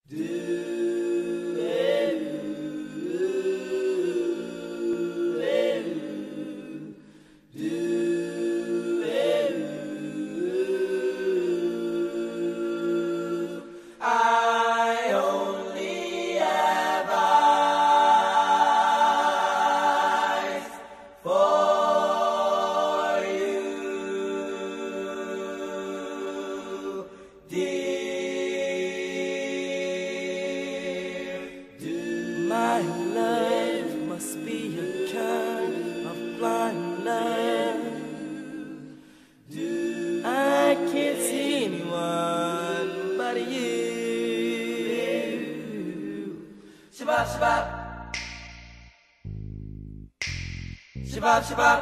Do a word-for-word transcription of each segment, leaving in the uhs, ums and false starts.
Shabab, shabab.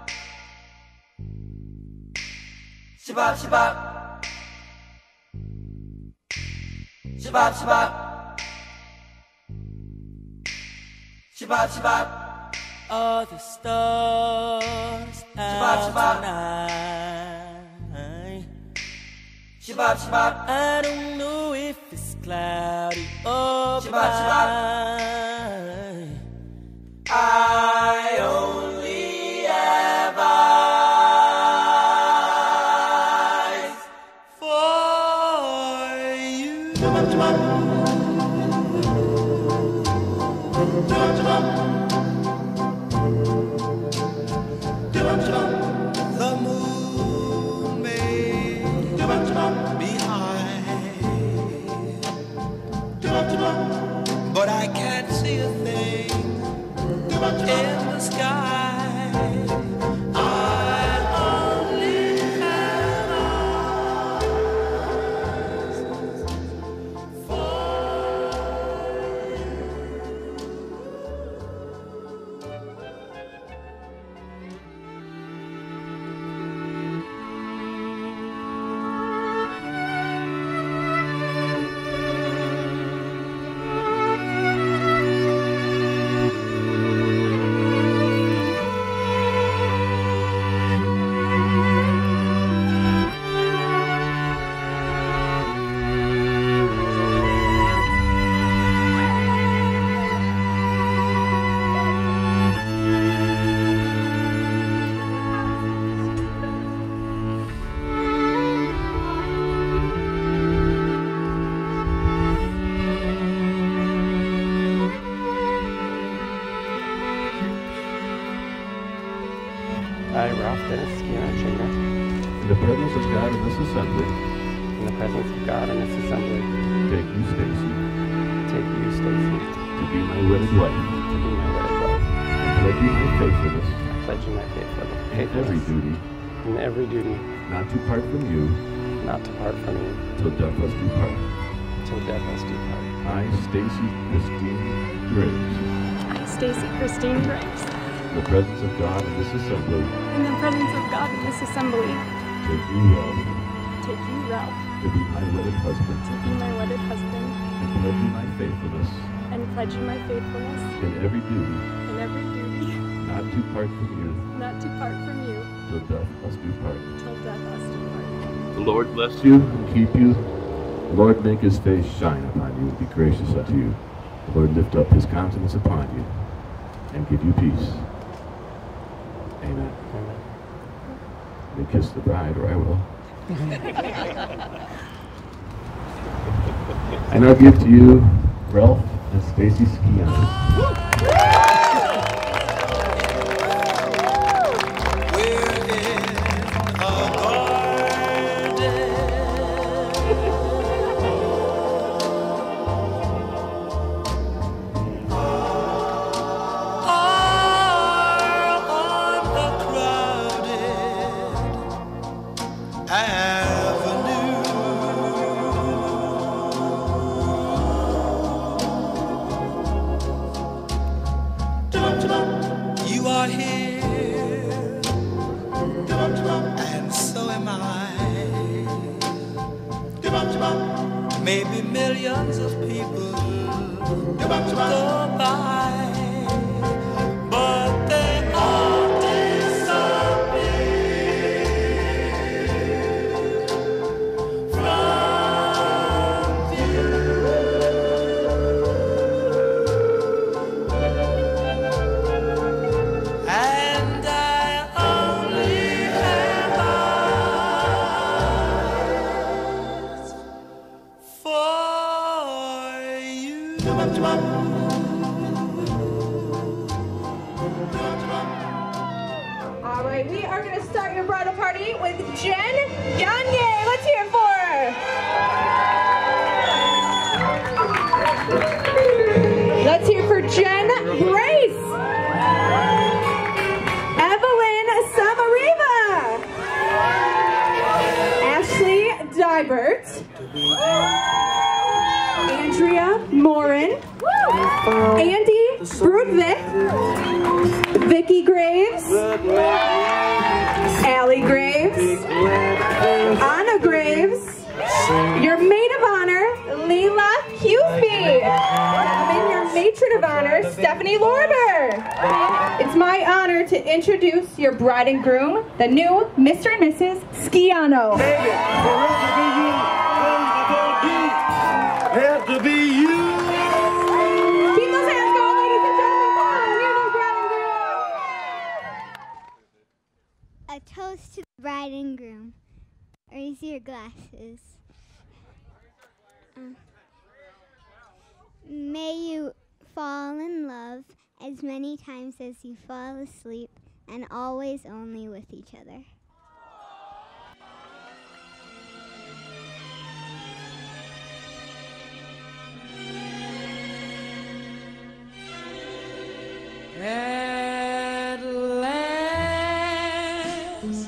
Shabab, shabab. Shabab, shabab. Shabab, shabab. All the stars Shabab, out shabab. tonight. Shabab, shabab. I don't know if it's cloudy or Shabab, shabab. bright. I only have eyes For you. The moon may be high, but I can't see a thing in the sky. I only have eyes for I, Ralph Dennis Skinner, Junior In the presence of God in this assembly, in the presence of God in this assembly, take you, Stacy, take you, Stacy, to be my wedded wife, to be my wedded wife. and pledge you my faithfulness I pledge you my faithfulness, in every duty, in every duty, not to part from you not to part from you, till death us do part. till death us do part. I, Stacy Christine Graves, I, Stacy Christine Graves, in the presence of God in this assembly, in the presence of God in this assembly, take you, Ralph, take you, Ralph, to be my wedded husband, to be my wedded husband, and pledge you my faithfulness and pledge you my faithfulness in every duty, in every duty, not to part from you not to part from you till death us do part. till death us do part. The Lord bless you and keep you. The Lord make his face shine upon you and be gracious unto you. The Lord lift up his countenance upon you and give you peace. Amen. Amen. Let me kiss the bride, or I will. I now give to you Ralph and Stacy Skiana. You are here, and so am I. Maybe millions of people go by, but they all disappear from view. All right, we are going to start your bridal party with Jen Gagne. Let's hear it for her. Let's hear it for Jen Grace. Evelyn Samariva. Ashley Dybert. Andrea Morin. Andy Brudvik. Vicky Graves. Allie Graves. Anna Graves. Your maid of honor, Leila Cufey. And your matron of honor, Stephanie Lorber. It's my honor to introduce your bride and groom, the new Mister and Missus Schiano. Have to be you. Keep those hands going, ladies and gentlemen. Come on, your new bride and groom. A toast to the bride and groom. Raise your glasses. Uh, may you fall in love as many times as you fall asleep, and always only with each other. At last,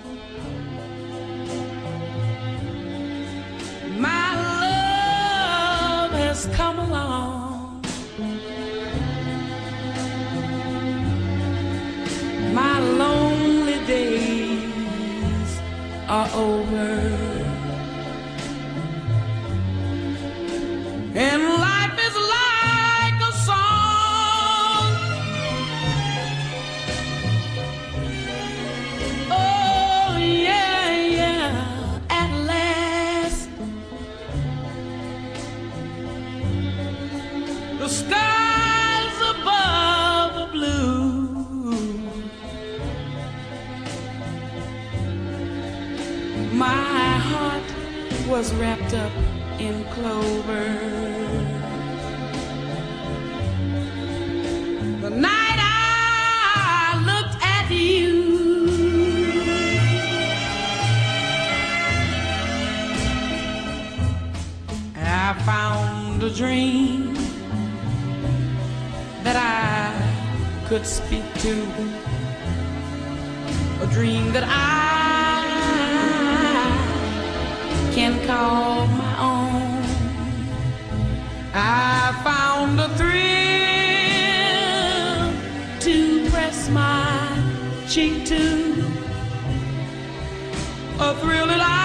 my love has come along. My lonely days are over, and life is like a song. Oh yeah, yeah, at last the skies above are blue, my heart was wrapped up in clover. The night I looked at you, I found a dream that I could speak to, a dream that I can call my own. I found a thrill to press my cheek to, a thrill that I